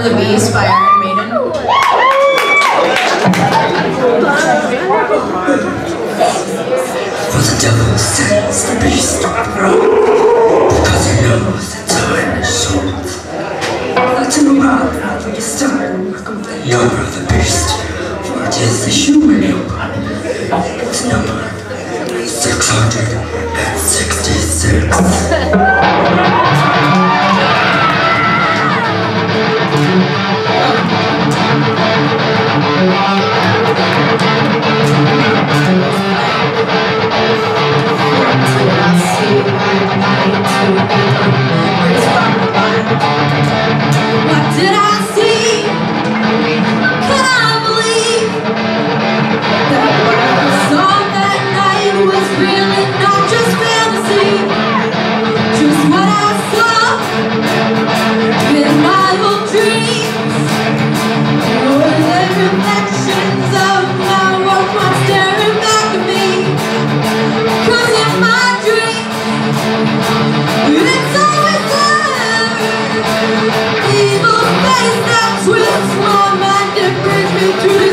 the Beast by Iron Maiden. For the devil sends the beast on the road, because he knows the time is short. Let him around after you start working with the number of the beast, for it is the human number. It's number 666. What did I see? Could I believe that what I saw that night was really not just fantasy? Just what I saw in my old dreams were the reflections of my work one staring back at me. 'Cause in my dreams it's always there. Evil face that twists my mind and brings me to the